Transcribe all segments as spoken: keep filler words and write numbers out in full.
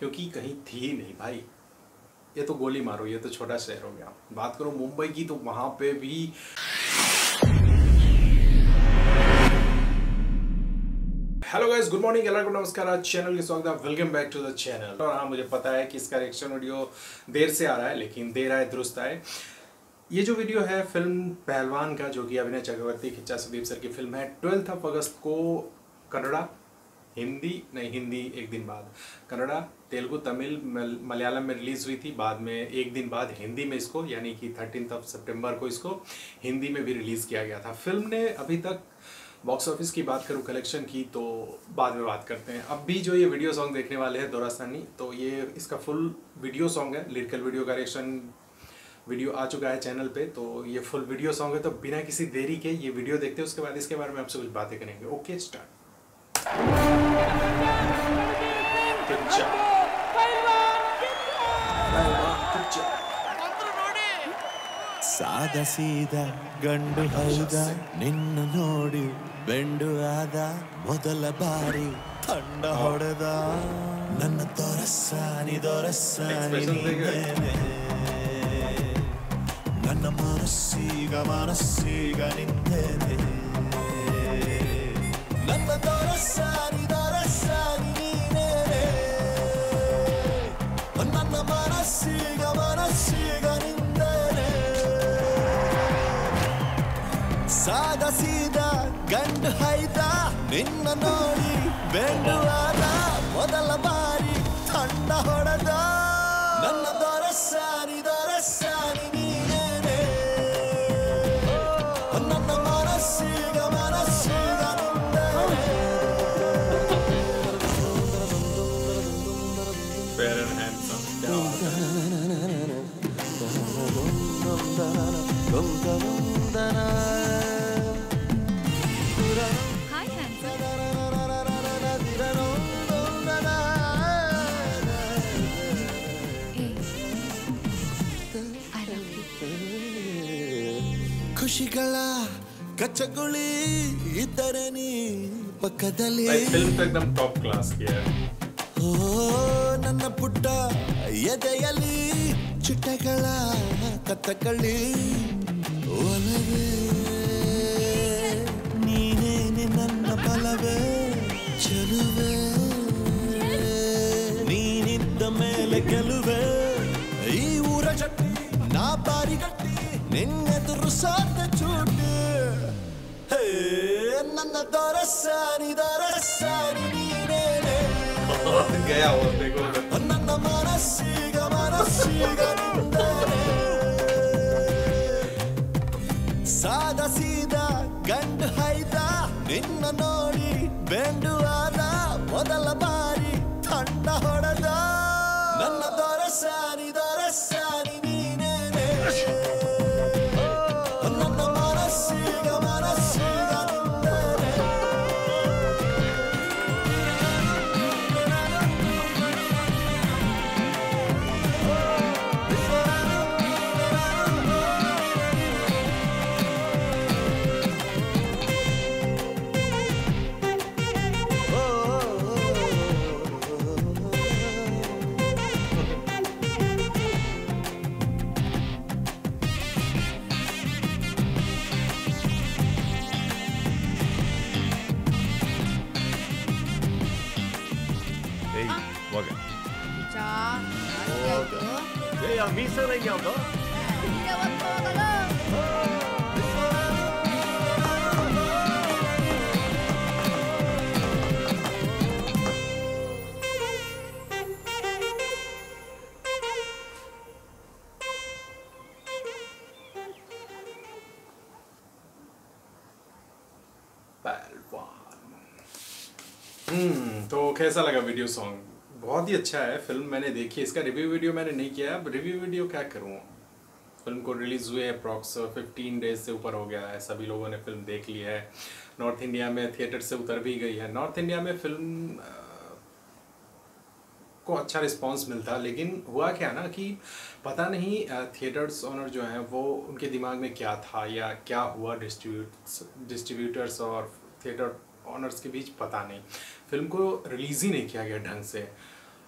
क्योंकि कहीं थी ही नहीं भाई। ये तो गोली मारो, ये तो छोटा शहर हो गया। बात करो मुंबई की तो वहां पे भी। हेलो गाइस, गुड मॉर्निंग, को नमस्कार। चैनल के स्वागत है, welcome back to the channel. और हाँ, मुझे पता है कि इसका रिएक्शन वीडियो देर से आ रहा है, लेकिन देर आए दुरुस्त आए। ये जो वीडियो है फिल्म पहलवान का, जो कि अभिनय चक्रवर्ती, खिच्चा सुदीप सर की फिल्म है। ट्वेल्थ ऑफ अगस्त को कन्नड़ा, हिंदी नहीं हिंदी एक दिन बाद, कन्नड़ा, तेलुगु, तमिल, मलयालम में रिलीज हुई थी। बाद में एक दिन बाद हिंदी में इसको, यानी कि थर्टीन्थ ऑफ सितंबर को इसको हिंदी में भी रिलीज किया गया था। फिल्म ने अभी तक बॉक्स ऑफिस की बात करूँ, कलेक्शन की, तो बाद में बात करते हैं। अब भी जो ये वीडियो सॉन्ग देखने वाले हैं दोरास्तानी, तो ये इसका फुल वीडियो सॉन्ग है। लिरिकल वीडियो का रिएक्शन वीडियो आ चुका है चैनल पे, तो ये फुल वीडियो सॉन्ग है। तो बिना किसी देरी के ये वीडियो देखते हैं, उसके बाद इसके बारे में आपसे कुछ बातें करेंगे। Okay, start. ಸಾದ ಸೀದ ಗಂಡು ಹೌದ ನಿನ್ನ ನೋಡಿ ಬೆಂಡು ಆದ ಮೊದಲ ಬಾರಿ ತಂಡ ಹೊಡೆದ ನನ್ನ ದೊರಸಾನಿ ದೊರಸಾನಿ ನೀನೇನೆ ನನ್ನ ಮನಸ್ಸೀಗ ಮನಸ್ಸೀಗ ನಿಂದೇನೆ ನನ್ನ ದೊರಸಾನಿ ದೊರಸಾನಿ ನೀನೇನೆ ನನ್ನ ಮನಸ್ಸೀಗ ಮನಸ್ಸೀಗ ನಿಂದೇನೆ ಸಾದ ಸೀದ ಗಂಡು ಹೈದ ನಿನ್ನ ನೋಡಿ ಬೆಂಡು ಆದ ಮೊದಲ ಬಾರಿ ತಂಡ ಹೊಡೆದ ನನ್ನ ದೊರಸಾನಿ ದೊರಸಾನಿ ನೀನೇನೆ ನನ್ನ ಮನಸ್ಸೀಗ ಮನಸ್ಸೀಗ ನಿಂದೇನೆ Fair and handsome. Hi, handsome. Hey, I love you. ಖುಷಿಗಳ ಕಚ್ಚಗುಳಿ ಇದ್ದರೆ ನೀ ಪಕ್ಕದಲ್ಲಿ भाई फिल्म तो एकदम टॉप क्लास की है। ಓ ನನ್ನ ಪುಟ್ಟ ಎದೆಯಲ್ಲಿ ಚಿಟ್ಟಗಳ ಕತ್ತಕಳಿ ಒಲವೇ ನೀನೇನೆ ನನ್ನ ಬಲವೇ ಚೆಲುವೆ ನೀನಿದ್ದ ಮೇಲೆ ಗೆಲುವೆ ಈ ಊರ ಜಟ್ಟಿ ನಾ ಬಾರಿ ಗಟ್ಟಿ ನಿನ್ನೆದುರು ಸಾಧ್ಯ ಚೂಟಿ ಹೇ ನನ್ನ ದೊರಸಾನಿ ದೊರಸಾನಿ ನೀನೇನೆ गया वो देखो। ನನ್ನ ಮನಸ್ಸೀಗ ಮನಸ್ಸೀಗ ನಿಂದೇನೆ ಸಾದ ಸೀದ ಗಂಡು ಹೈದ ನಿನ್ನ ನೋಡಿ ಬೆಂಡು ಆದ ಮೊದಲ ಬಾರಿ ತಂಡ ಹೊಡೆದ ನನ್ನ ದೊರಸಾನಿ ದೊರಸಾನಿ ನೀನೇನೆ ನನ್ನ ಮನಸ್ಸೀಗ ಮನಸ್ಸೀಗ ನಿಂದೇನೆ ಹೋಗ ಚಾ ಆಯ್ತು. ಏ ಮೀಸರ್ ಹೆಂಗೆ ಯಾವ್ದು ಇಲ್ಲೇ ಒತ್ತು ಹೋಗಲು. हम्म तो कैसा लगा वीडियो सॉन्ग? बहुत ही अच्छा है। फिल्म मैंने देखी है, इसका रिव्यू वीडियो मैंने नहीं किया। अब रिव्यू वीडियो क्या करूँ, फिल्म को रिलीज हुए अप्रॉक्स फिफ्टीन डेज से ऊपर हो गया है। सभी लोगों ने फिल्म देख ली है। नॉर्थ इंडिया में थिएटर से उतर भी गई है। नॉर्थ इंडिया में फिल्म को अच्छा रिस्पांस मिलता, लेकिन हुआ क्या ना कि पता नहीं थिएटर्स ओनर जो हैं वो उनके दिमाग में क्या था या क्या हुआ डिस्ट्रीब्यूट डिस्ट्रीब्यूटर्स और थिएटर ऑनर्स के बीच, पता नहीं। फिल्म को रिलीज़ ही नहीं किया गया ढंग से।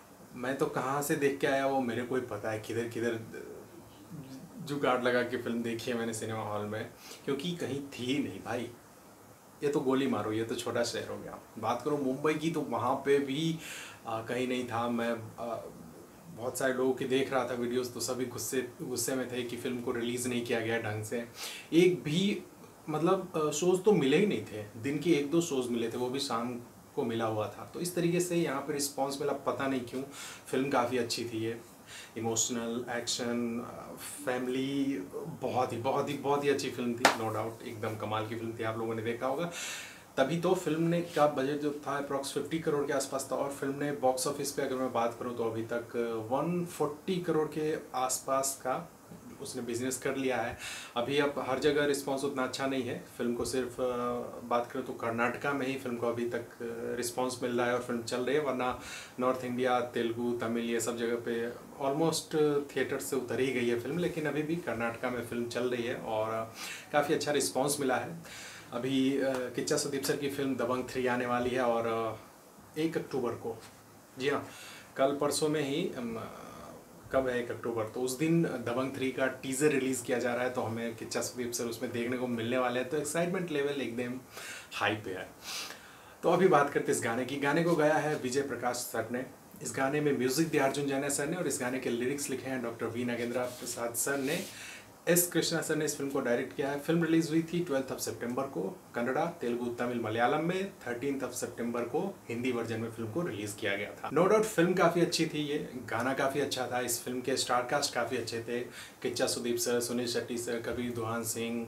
मैं तो कहाँ से देख के आया वो मेरे को ही पता है, किधर किधर जुगाड़ लगा के फिल्म देखी है मैंने सिनेमा हॉल में, क्योंकि कहीं थी ही नहीं भाई। ये तो गोली मारो, ये तो छोटा शहर हो गया। बात करो मुंबई की तो वहाँ पे भी आ, कहीं नहीं था। मैं आ, बहुत सारे लोगों की देख रहा था वीडियोस, तो सभी गुस्से गुस्से में थे कि फिल्म को रिलीज़ नहीं किया गया ढंग से। एक भी मतलब शोज़ तो मिले ही नहीं थे, दिन के एक दो शोज़ मिले थे, वो भी शाम को मिला हुआ था। तो इस तरीके से यहाँ पे रिस्पॉन्स मिला, पता नहीं क्यों। फिल्म काफ़ी अच्छी थी, ये इमोशनल एक्शन फैमिली, बहुत ही बहुत ही बहुत ही अच्छी फिल्म थी, नो डाउट। एकदम कमाल की फिल्म थी, आप लोगों ने देखा होगा। तभी तो फिल्म ने का बजट जो था अप्रॉक्स फिफ्टी करोड़ के आसपास था, और फिल्म ने बॉक्स ऑफिस पे अगर मैं बात करूं तो अभी तक वन फोर्टी करोड़ के आसपास का उसने बिजनेस कर लिया है। अभी अब हर जगह रिस्पांस उतना अच्छा नहीं है फिल्म को, सिर्फ बात करें तो कर्नाटका में ही फिल्म को अभी तक रिस्पांस मिल रहा है और फिल्म चल रही है, वरना नॉर्थ इंडिया, तेलुगु, तमिल, ये सब जगह पे ऑलमोस्ट थिएटर से उतर ही गई है फिल्म। लेकिन अभी भी कर्नाटका में फिल्म चल रही है और काफ़ी अच्छा रिस्पॉन्स मिला है। अभी किच्चा सुदीप सर की फिल्म दबंग थ्री आने वाली है, और एक अक्टूबर को, जी हाँ कल परसों में ही, कब है एक अक्टूबर, तो उस दिन दबंग थ्री का टीज़र रिलीज़ किया जा रहा है। तो हमें किच्चा सुदीप सर उसमें देखने को मिलने वाले हैं, तो एक्साइटमेंट लेवल एकदम हाई पे है। तो अभी बात करते इस गाने की। गाने को गाया है विजय प्रकाश सर ने। इस गाने में म्यूज़िक दिया अर्जुन जैना सर ने, और इस गाने के लिरिक्स लिखे हैं doctor V Nagendra Prasad sir ने। एस कृष्णा सर ने इस फिल्म को डायरेक्ट किया है। फिल्म रिलीज हुई थी ट्वेल्थ ऑफ सितंबर को कन्नड़ा, तेलुगु, तमिल, मलयालम में। थर्टीन्थ ऑफ सितंबर को हिंदी वर्जन में फिल्म को रिलीज किया गया था। नो डाउट फिल्म काफ़ी अच्छी थी, ये गाना काफ़ी अच्छा था। इस फिल्म के स्टार कास्ट काफ़ी अच्छे थे, किच्चा सुदीप सर, सुनील शेट्टी सर, कबीर दुहान सिंह,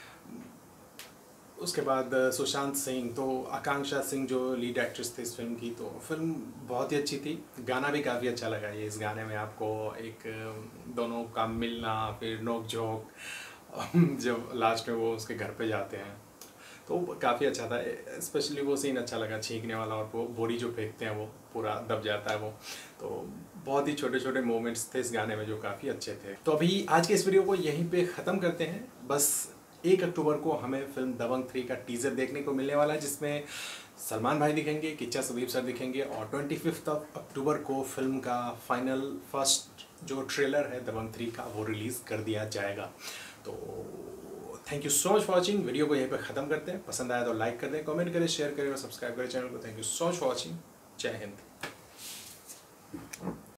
उसके बाद सुशांत सिंह, तो आकांक्षा सिंह जो लीड एक्ट्रेस थे इस फिल्म की। तो फिल्म बहुत ही अच्छी थी, गाना भी काफ़ी अच्छा लगा। ये इस गाने में आपको एक दोनों का मिलना, फिर नोक झोंक, जब लास्ट में वो उसके घर पे जाते हैं, तो काफ़ी अच्छा था। स्पेशली वो सीन अच्छा लगा, छींकने वाला, और वो बोरी जो फेंकते हैं वो पूरा दब जाता है वो। तो बहुत ही छोटे छोटे मोमेंट्स थे इस गाने में जो काफ़ी अच्छे थे। तो अभी आज के इस वीडियो को यहीं पे ख़त्म करते हैं। बस एक अक्टूबर को हमें फिल्म दबंग थ्री का टीजर देखने को मिलने वाला है, जिसमें सलमान भाई दिखेंगे, किच्चा सुदीप सर दिखेंगे, और ट्वेंटी फिफ्थ अक्टूबर को फिल्म का फाइनल फर्स्ट जो ट्रेलर है दबंग थ्री का वो रिलीज़ कर दिया जाएगा। तो thank you so much for watching. Video को यहीं पे ख़त्म करते हैं। पसंद आया तो लाइक कर दें, कमेंट करें, शेयर करें और सब्सक्राइब करें चैनल को। Thank you so much for watching. जय हिंद।